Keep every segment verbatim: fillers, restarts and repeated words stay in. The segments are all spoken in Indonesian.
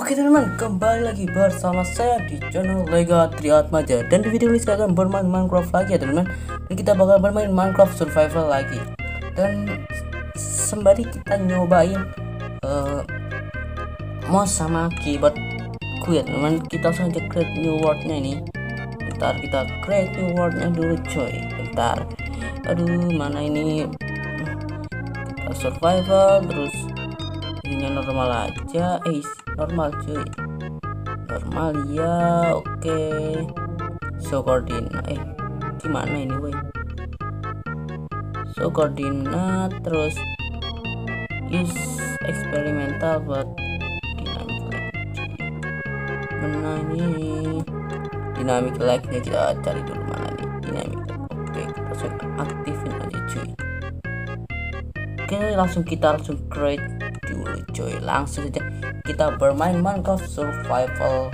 Oke teman-teman, kembali lagi bersama saya di channel Lega Triatmaja. Dan di video ini saya akan bermain Minecraft lagi ya teman-teman. Dan kita bakal bermain Minecraft Survival lagi. Dan sembari kita nyobain uh, mouse sama keyboardku ya teman-teman, kita langsung aja create new world-nya ini. Bentar, kita create new world-nya dulu coy. Bentar, aduh mana ini, kita survival terus ininya normal aja, eh normal cuy, normal ya. Oke, okay. So koordinat, eh gimana ini woi, so koordinat terus use experimental buat dynamic lag. Mana ini dynamic lag-nya, kita cari dulu mana nih dynamic lag. Oke, okay, kita langsung aktifin aja cuy. Oke, okay, langsung kita langsung create dulu coy, langsung saja kita bermain Minecraft Survival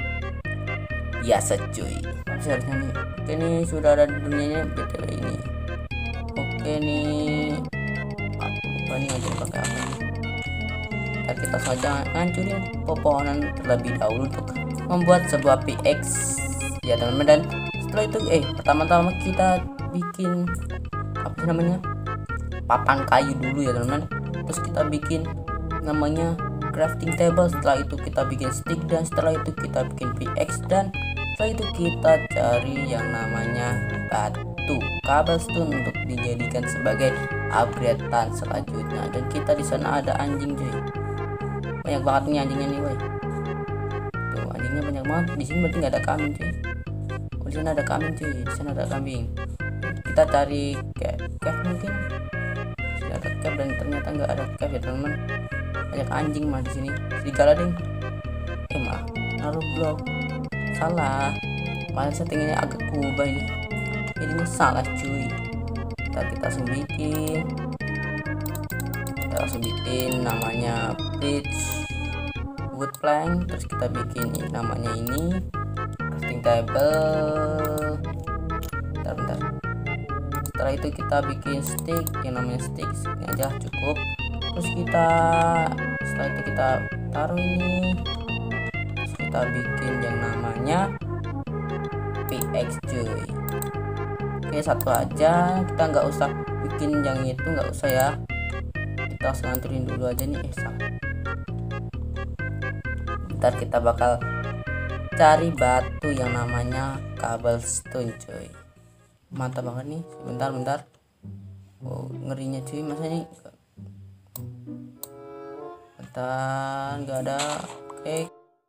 biasa cuy. Harusnya nih, oke nih sudah ada dunianya btw ini. Oke nih, aku lupa nih aja pakai apa nih. Ntar kita saja hancurin pepohonan terlebih dahulu untuk membuat sebuah pickaxe ya teman-teman. Dan setelah itu eh pertama-tama kita bikin apa sih namanya, papan kayu dulu ya teman-teman. Terus kita bikin namanya crafting table, setelah itu kita bikin stick, dan setelah itu kita bikin pickaxe, dan setelah itu kita cari yang namanya batu cobblestone untuk dijadikan sebagai upgradean selanjutnya. Dan kita di sana ada anjing cuy, banyak banget nih anjingnya nih woy. Tuh anjingnya banyak banget di sini, berarti nggak ada kambing cuy. Oh, di sana ada kambing cuy, di sana ada kambing. Kita cari kayak cave mungkin. Ada cave dan ternyata nggak ada cave ya teman-teman. Banyak anjing mah di sini. Serigala ding. Eh malah naruh blok. Salah. Malah settingnya agak kubah ini. Jadinya salah cuy. Kita kita langsung bikin. Kita langsung bikin namanya bridge wood plank. Terus kita bikin ini, namanya ini crafting table. Bentar bentar. Setelah itu kita bikin stick, yang namanya stick ini aja cukup. Terus kita setelah itu kita taruh ini. Terus kita bikin yang namanya pickaxe cuy. Oke, satu aja, kita nggak usah bikin yang itu, nggak usah ya. Kita langsung nganturin dulu aja nih. Eh salah. Ntar kita bakal cari batu yang namanya cobblestone cuy. Mantap banget nih. Bentar bentar, oh ngerinya cuy, masa ini bentar nggak ada. Oke,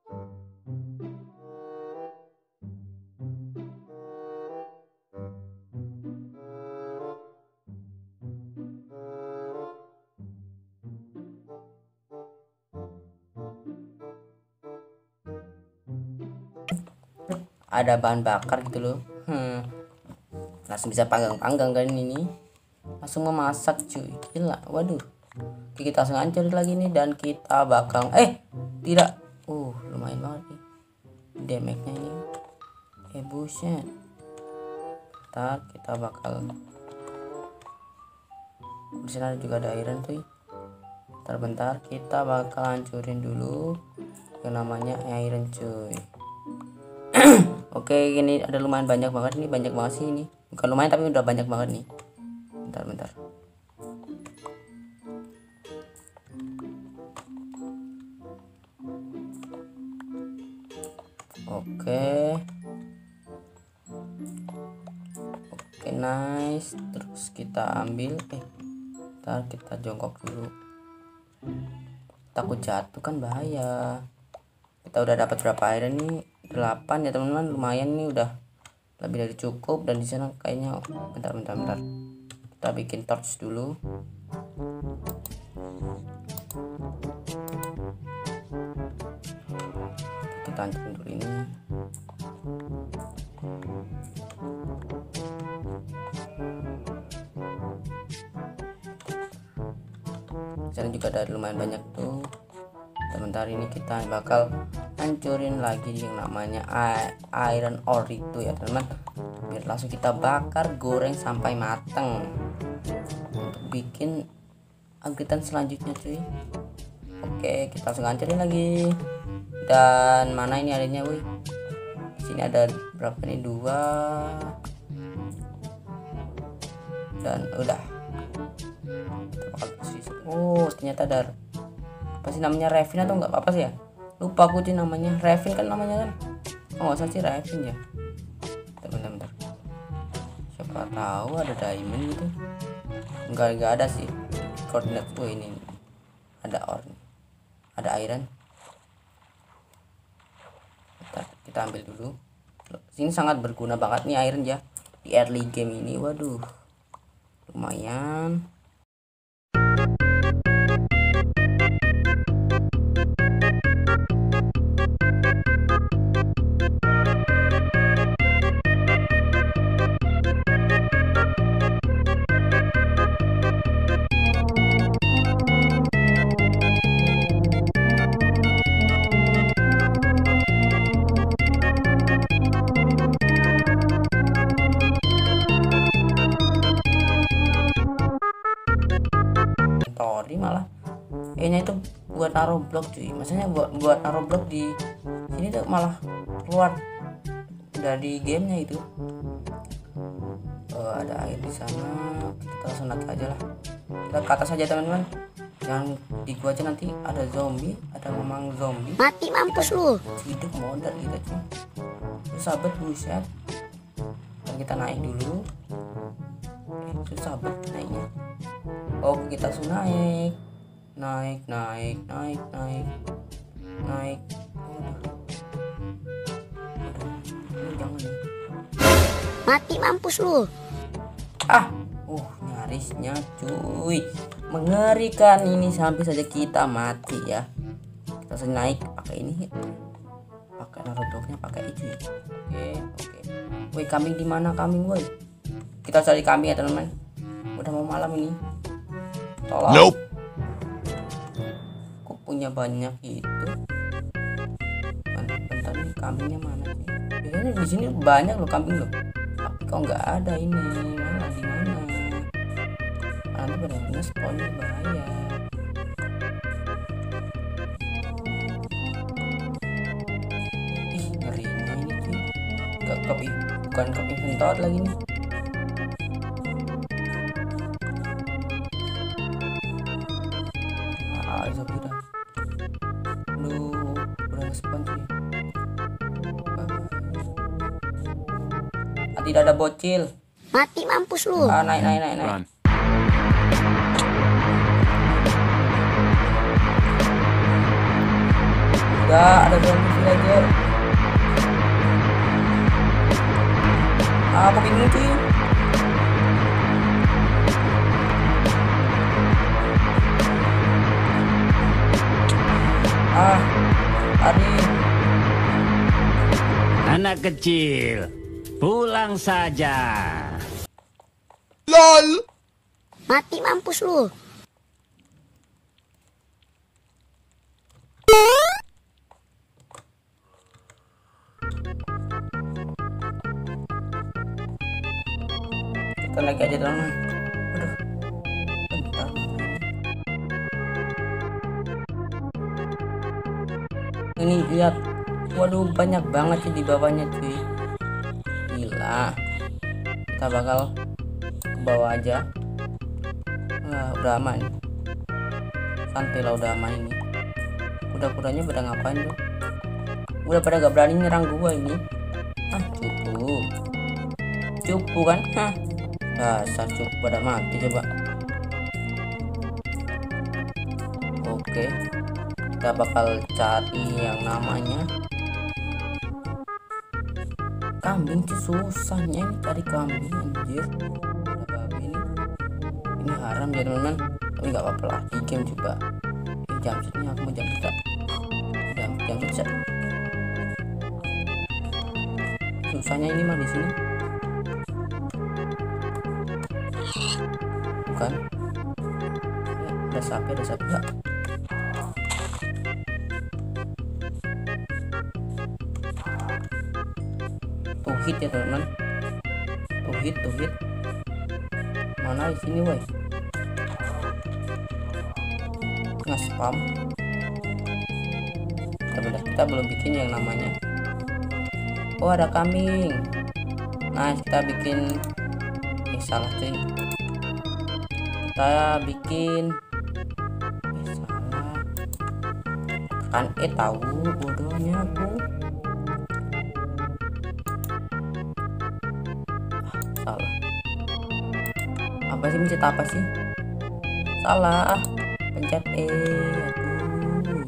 ada bahan bakar gitu loh. hmm. Langsung bisa panggang-panggang kan ini, langsung memasak cuy, gila. Waduh. Oke, kita langsung hancurin lagi nih, dan kita bakal eh tidak uh lumayan banget nih damage-nya ini. Eh buset. Ntar kita bakal di sana juga ada iron tuh. Bentar-bentar, kita bakal hancurin dulu yang namanya iron cuy. Oke, ini ada lumayan banyak banget nih, banyak banget sih ini. Bukan lumayan tapi udah banyak banget nih. Bentar-bentar. Oke. Oke, nice. Terus kita ambil eh ntar kita jongkok dulu. Takut jatuh kan bahaya. Kita udah dapat berapa iron nih? delapan ya teman-teman, lumayan nih, udah lebih dari cukup. Dan di sana kayaknya bentar bentar bentar. Kita bikin torch dulu. Kita hancurin dulu ini. Di sana juga ada lumayan banyak tuh. Sebentar, ini kita bakal hancurin lagi yang namanya iron ore itu ya teman-teman, biar langsung kita bakar, goreng sampai mateng untuk bikin upgradean selanjutnya cuy. Oke, kita langsung hancurin lagi. Dan mana ini airnya, woi? Di sini ada berapa nih? Dua. Dan udah. Oh, ternyata ada apa sih namanya, Revin atau enggak apa sih ya? Lupa aku sih namanya. Revin kan namanya kan? Oh, nggak salah sih Revin ya. Bentar, bentar. Siapa tahu ada diamond gitu. Enggak, enggak ada sih. Koordinat oh ini. Ada or. Ada iron. Bentar, kita ambil dulu. Sini sangat berguna banget nih iron ya di early game ini. Waduh. Lumayan. Malah E nya itu buat naruh blok cuy, maksudnya buat buat naruh blok di sini tuh malah keluar dari gamenya itu. Oh, ada air di sana, kita langsung naik aja lah, kita ke atas aja teman-teman, jangan di gua aja nanti ada zombie, ada memang zombie mati mampus lu, hidup modal gitu cuy. Susah bet buset. Dan kita naik dulu, eh, susah bet naiknya. Oh, kita langsung naik naik naik naik naik naik. Aduh, jangan mati mampus lu. Ah, uh nyarisnya cuy, mengerikan ini, sampai saja kita mati ya. Kita langsung naik pakai ini, pakai naruh bloknya pakai itu. Oke oke. Woi, kambing di mana kambing woi? Kita cari kambing ya teman-teman. Udah mau malam ini. Tolong. Nope. Kok punya banyak itu? Bentar nih, kambingnya mana sih? Biasanya di sini banyak loh kambing loh. Tapi kok nggak ada ini? Mana di mana? Nanti benar-benar spawnnya bahaya. Ih, ngerinya ini sih. Gak ke, bukan ke inventor lagi nih. Udah lu udah nge-spawn sih. Ah, tidak ada bocil, mati mampus lu. Ah, naik naik naik naik. Udah ada zombie villager. Ah, aku bingung sih. Ah, tadi anak kecil, pulang saja. LOL. Mati mampus lu. kita lagi aja teman. Aduh, bentar. Ini lihat, waduh banyak banget sih di bawahnya cuy, gila. Kita bakal ke bawah aja. Nah, udah aman, santai lah, udah aman ini. Kuda-kudanya pada ngapain tuh? Udah pada gak berani nyerang gua ini. Ah, cupu cupu kan, hah, dasar cupu pada mati. Coba oke, kita bakal cari yang namanya kambing sih. Susahnya ini cari kambing anjir. Ada babi ini, ini haram ya teman-teman, tapi nggak apa-apa lah di game juga. Ini jam setnya aku mau jam set, jam jam set. Susahnya ini mah di sini, bukan? Ya, ada sapi, ada sapi ya. Tuh hit ya teman-teman, tuh hit, tuh hit. Mana di sini woi? Nge-spam. kita belum bikin yang namanya, oh ada kambing. Nah kita bikin, eh salah cuy, kita bikin, eh salah kan, eh tahu bodohnya aku. Ah, salah, apa sih, mencet apa sih, salah, pencet E, aduh.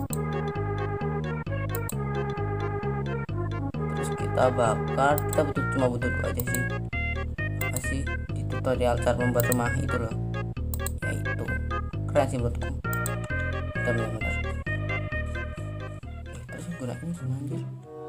Terus kita bakar, kita butuh cuma butuh dua aja sih. Apa sih di tutorial cara membuat rumah itu loh, ya itu keren sih menurutku. Benar-benar. Eh, terus gunanya gimana anjir?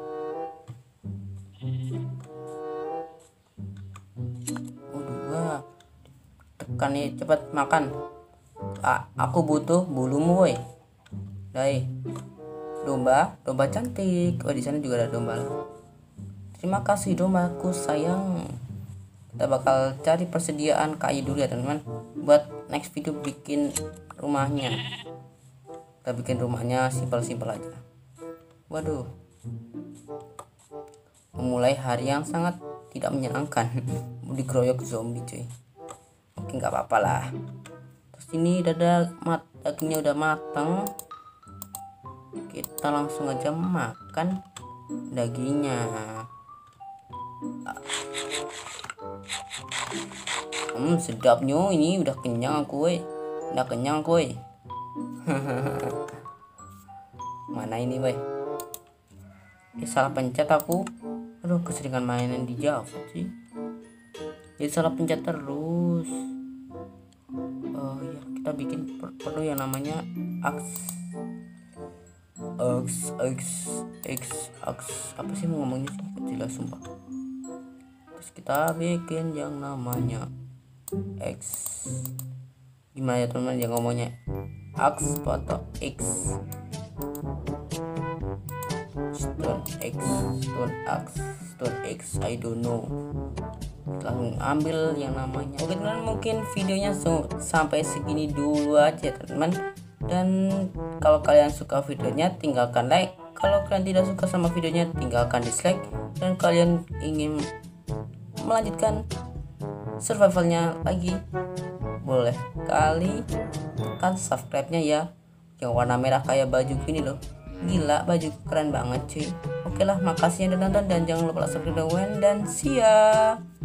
Oh dua, tekan nih, cepat makan. Ah, aku butuh bulumu woi. Dai. Domba, domba cantik. Oh di sana juga ada domba. Terima kasih dombaku sayang. Kita bakal cari persediaan kayu dulu ya teman-teman, buat next video bikin rumahnya. Kita bikin rumahnya simpel-simpel aja. Waduh, memulai hari yang sangat tidak menyenangkan. Dikeroyok zombie cuy. Oke nggak apa-apa lah. Terus ini dada mat dagingnya udah matang, kita langsung aja makan dagingnya. Hmm sedapnya, ini udah kenyang aku woi, udah kenyang aku woi. Mana ini woi, eh, salah pencet aku, aduh keseringan mainan di Java sih, jadi salah pencet terus. Oh ya kita bikin per perlu yang namanya X X X X X apa sih mau ngomongnya sih, gak jelas sumpah. Terus kita bikin yang namanya X, gimana ya teman-teman yang ngomongnya, X foto X stone X stone X stone X I don't know. Langsung ambil yang namanya. Oke teman, mungkin videonya so, sampai segini dulu aja teman. Dan kalau kalian suka videonya tinggalkan like, kalau kalian tidak suka sama videonya tinggalkan dislike, dan kalian ingin melanjutkan survivalnya lagi boleh kali tekan subscribe-nya ya, yang warna merah kayak baju ini loh. Gila, baju keren banget cuy. Oke lah, makasih yang udah nonton dan jangan lupa subscribe dan see ya.